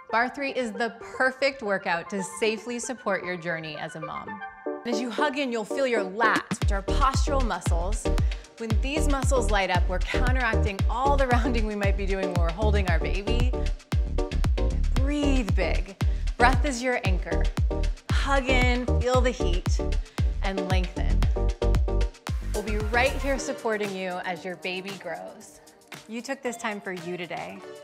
Bar 3 is the perfect workout to safely support your journey as a mom. As you hug in, you'll feel your lats, which are postural muscles. When these muscles light up, we're counteracting all the rounding we might be doing when we're holding our baby. Breathe big. Breath is your anchor. Hug in, feel the heat, and lengthen. We'll be right here supporting you as your baby grows. You took this time for you today.